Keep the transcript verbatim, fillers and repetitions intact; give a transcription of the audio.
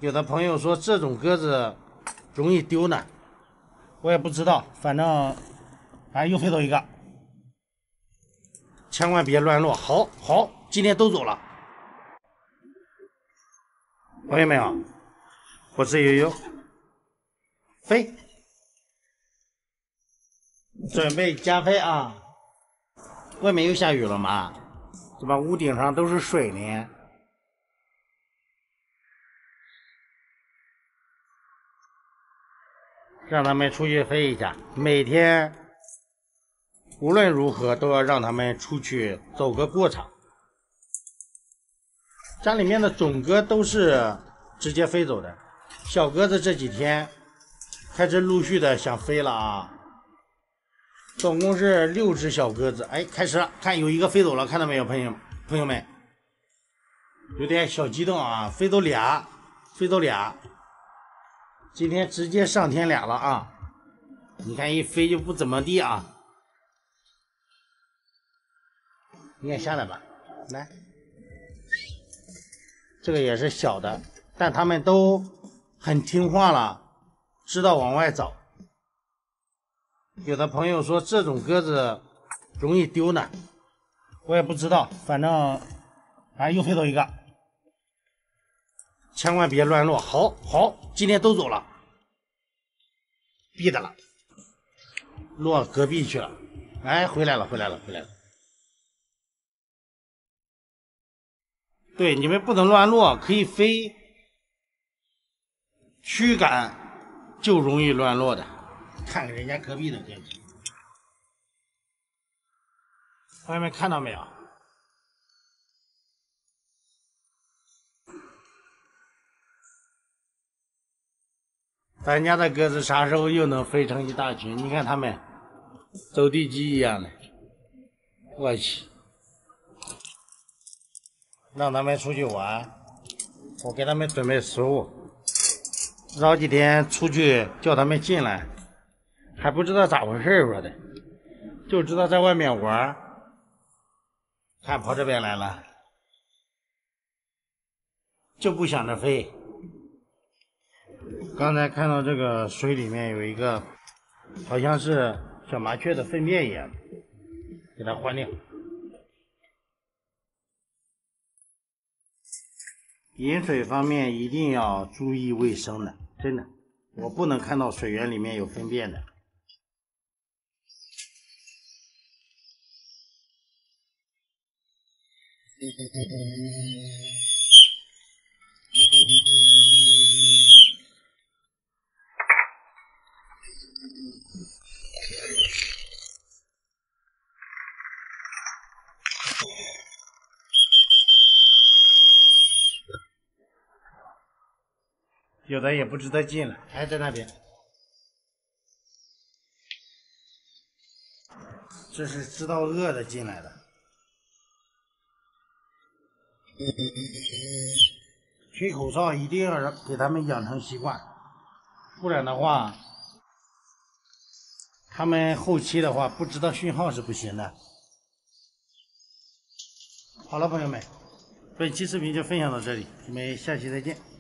有的朋友说这种鸽子容易丢呢，我也不知道，反正哎又飞走一个，千万别乱落。好，好，今天都走了。朋友们啊，我是悠悠，飞，准备加飞啊！外面又下雨了嘛，怎么屋顶上都是水呢？让他们出去飞一下，每天无论如何都要让他们出去走个过场。家里面的种鸽都是直接飞走的，小鸽子这几天开始陆续的想飞了啊。总共是六只小鸽子，哎，开始了，看有一个飞走了，看到没有，朋友朋友们，有点小激动啊，飞走俩，飞走俩，今天直接上天俩了啊！你看一飞就不怎么地啊，你也下来吧，来，这个也是小的，但他们都很听话了，知道往外找。有的朋友说这种鸽子容易丢呢，我也不知道，反正哎又飞走一个，千万别乱落。好，好，今天都走了，闭的了，落隔壁去了。哎，回来了，回来了，回来了。对，你们不能乱落，可以飞，驱赶就容易乱落的。看看人家隔壁的鸽子，朋友们看到没有？咱家的鸽子啥时候又能飞成一大群？你看它们走地鸡一样的，我去！让他们出去玩，我给他们准备食物，早几天出去叫他们进来。还不知道咋回事说的，就知道在外面玩，看跑这边来了，就不想着飞。刚才看到这个水里面有一个好像是小麻雀的粪便一样，给它换掉。饮水方面一定要注意卫生的，真的，我不能看到水源里面有粪便的。有的也不知道进来，还在那边。这是知道饿的进来的。吹口哨一定要让给他们养成习惯，不然的话，他们后期的话不知道讯号是不行的。好了，朋友们，本期视频就分享到这里，我们下期再见。